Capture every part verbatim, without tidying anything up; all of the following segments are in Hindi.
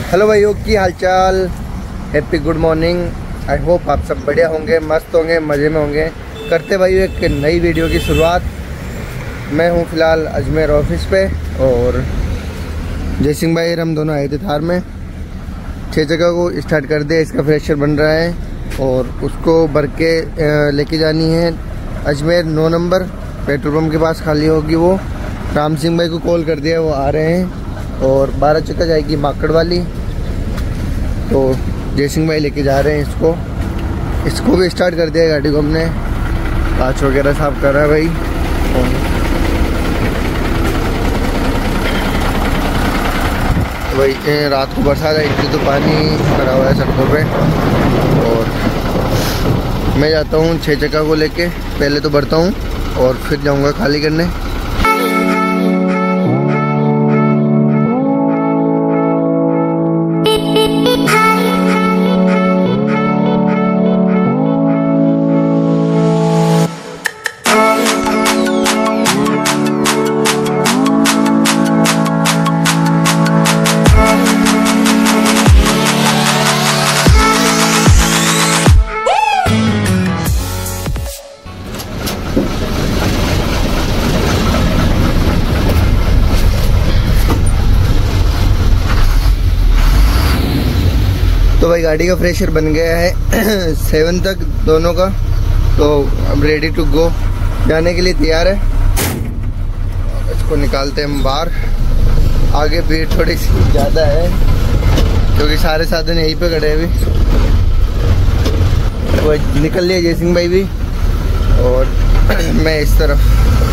हेलो भाइयों, की हालचाल। Happy good morning. I hope आप सब बढ़िया होंगे, मस्त होंगे, मज़े में होंगे। करते भाइयों एक नई वीडियो की शुरुआत। मैं हूं फ़िलहाल अजमेर ऑफिस पे और जय सिंह भाई हम दोनों आए थे थार में। छः जगह को स्टार्ट कर दिया, इसका फ्रेशर बन रहा है और उसको भर के लेके जानी है अजमेर नौ नंबर पेट्रोल पंप के पास खाली होगी वो। राम सिंह भाई को कॉल कर दिया, वो आ रहे हैं। और बारह चक्का जाएगी माकड़ वाली, तो जय सिंह भाई लेके जा रहे हैं इसको। इसको भी स्टार्ट कर दिया गाड़ी को हमने, कांच वगैरह साफ कर रहा है भाई। तो भाई रात को बरसात आई थी तो पानी भरा हुआ है सड़कों पे। और मैं जाता हूँ छः चक्का को लेके, पहले तो भरता हूँ और फिर जाऊँगा खाली करने। तो भाई गाड़ी का फ्रेशर बन गया है सेवन तक दोनों का, तो अब रेडी टू गो जाने के लिए तैयार है। इसको निकालते हैं हम बाहर। आगे भीड़ थोड़ी सी ज़्यादा है क्योंकि सारे साधन यहीं पे खड़े हैं अभी। तो निकल लिया जय सिंह भाई भी और मैं इस तरफ।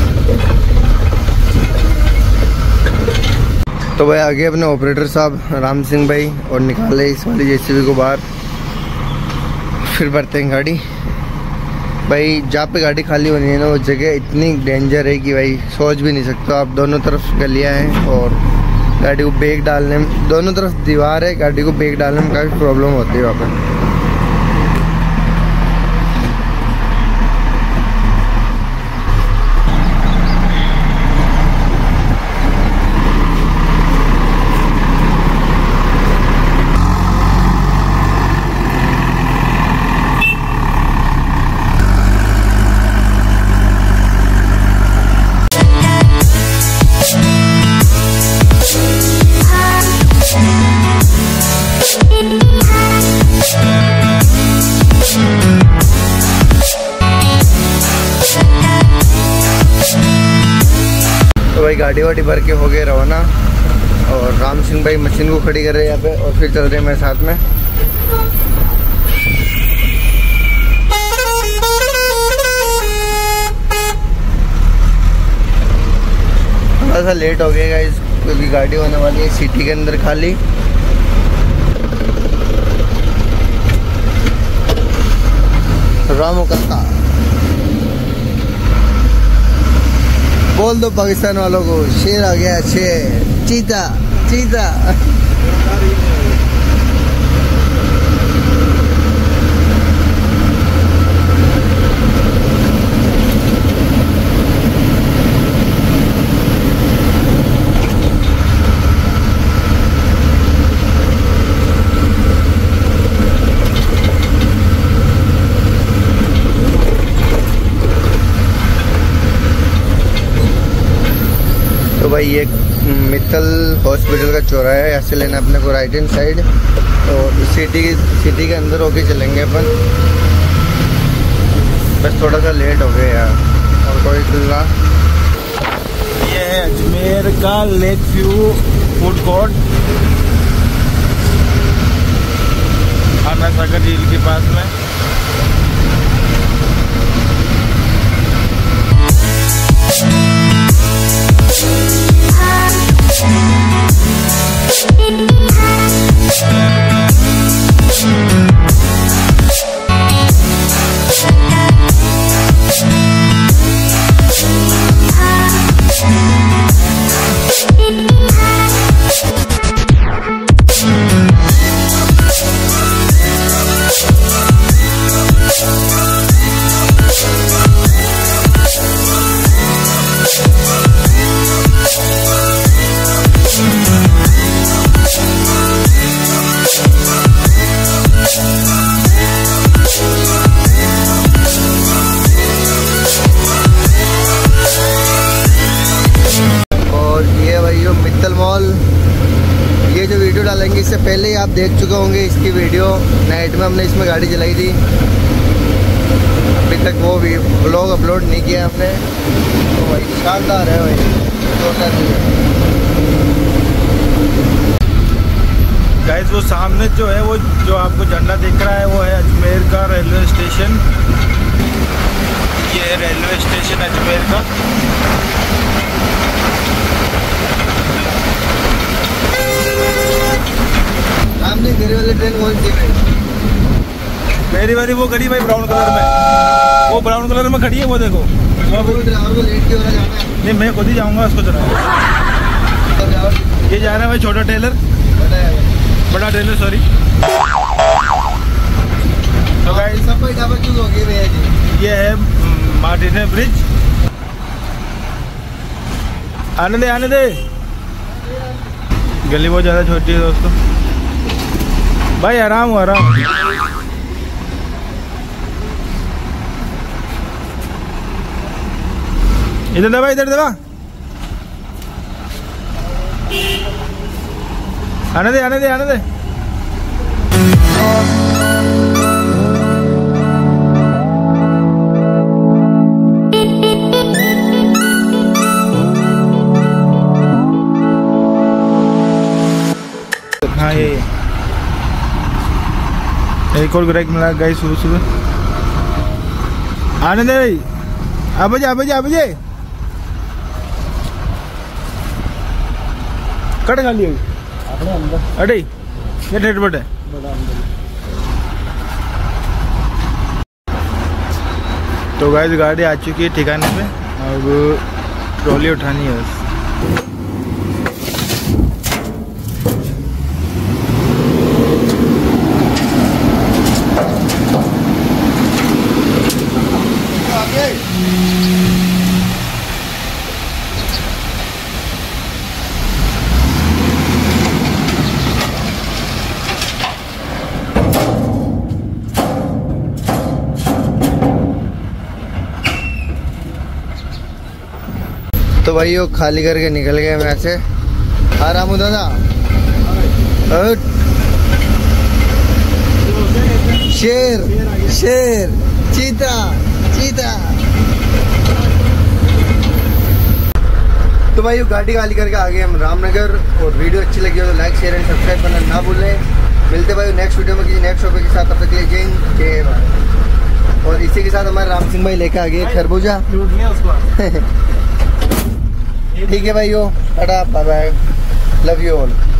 तो भाई आगे अपने ऑपरेटर साहब राम सिंह भाई और निकाले इस वाली जेसीबी को बाहर, फिर भरते हैं गाड़ी। भाई जहाँ पे गाड़ी खाली होनी है ना, वो जगह इतनी डेंजर है कि भाई सोच भी नहीं सकते आप। दोनों तरफ गलियाँ हैं और गाड़ी को ब्रेक डालने में, दोनों तरफ दीवार है, गाड़ी को ब्रेक डालने में काफ़ी प्रॉब्लम होती है वहाँ पर। भाई गाड़ी वाड़ी भर के हो गए रवाना और राम सिंह भाई मशीन को खड़ी कर रहे हैं यहाँ पे और फिर चल रहे हैं मेरे साथ में। थोड़ा सा लेट हो गया गाइस क्योंकि गाड़ी होने वाली है सिटी के अंदर खाली। रामो कत्ता बोल दो पाकिस्तान वालों को, शेर आ गया, शेर, चीता चीता। तो भाई ये मित्तल हॉस्पिटल का चौराहा है, यहाँ से लेना अपने को राइट हैंड साइड और सिटी की सिटी के अंदर होके चलेंगे अपन। बस थोड़ा सा लेट हो गया यार और कोई खुला। ये है अजमेर का लेक व्यू फूड कोर्ट, आना सागर झील के पास में। वीडियो डालेंगे। इससे पहले ही आप देख चुके होंगे इसकी वीडियो, नाइट में हमने इसमें गाड़ी चलाई थी। अभी तक वो भी ब्लॉग अपलोड नहीं किया हमने। तो भाई शानदार है भाई, गाइस वो सामने जो है वो जो आपको झंडा दिख रहा है वो है अजमेर का रेलवे स्टेशन। ये है रेलवे स्टेशन अजमेर का। सामने मेरी वाली ट्रेन कौन सी है? मेरी वाली वो खड़ी भाई ब्राउन कलर में, वो ब्राउन कलर में खड़ी है, वो देखो। ड्राइवर को लेट क्यों हो रहा है? जाना है? नहीं, मैं खुद ही जाऊंगा उसको चला। ये जा रहा है भाई छोटा टेलर, बड़ा टेलर सॉरी। तो गाइस सब ढाबा क्यों हो गए भैया जी? ये है मार्टिने ब्रिज। आने दे आने दे, गली बहुत ज़्यादा छोटी है दोस्तों। भाई आराम हो आराम। इधर दबा इधर दबा, आने दे आने दे आने दे। हाँ ये एक और ग्राहक मिला गाइस सुबह सुबह। आने दे भाई, अब जा अब जा अब जा। कट खा लिया अरे ये डेट बट है। तो गाइस गाड़ी आ चुकी है ठिकाने पे, अब ट्रॉली उठानी है बस। तो भाई वो खाली करके निकल गए मैं से। आराम हो दादा। शेर शेर चीता चीता। तो भाई वो गाड़ी खाली करके आ गए हम रामनगर। और वीडियो अच्छी लगी हो तो लाइक शेयर एंड सब्सक्राइब करना ना भूलें। मिलते भाई नेक्स्ट वीडियो में किसी नेक्स्ट टॉपिक के साथ। तब तक के लिए जय हिंद जय भारत। और इसी के साथ हमारे राम सिंह भाई लेके आ गए खरबूजा। ठीक है भाइयों, tata bye bye, love you all.